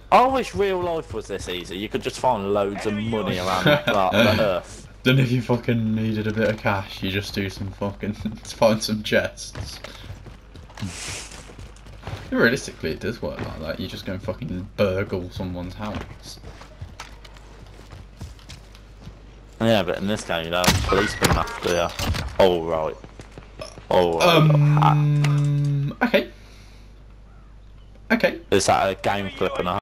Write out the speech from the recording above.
I wish real life was this easy. You could just find loads of money around the earth. Then if you fucking needed a bit of cash, you just do some fucking find some chests. Realistically, it does work like that. You just go and fucking burgle someone's house. Yeah, but in this game, you don't have policemen after you. Oh, right. Oh, right. Okay. Okay. Is that a game flip and a